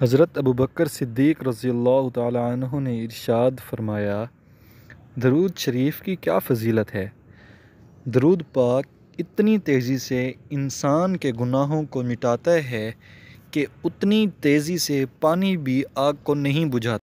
हज़रत अबू बकर सिद्दीक़ रज़ियल्लाहु तआला अन्हु ने इरशाद फरमाया, दरूद शरीफ की क्या फ़जीलत है। दरूद पाक इतनी तेज़ी से इंसान के गुनाहों को मिटाता है कि उतनी तेज़ी से पानी भी आग को नहीं बुझाता।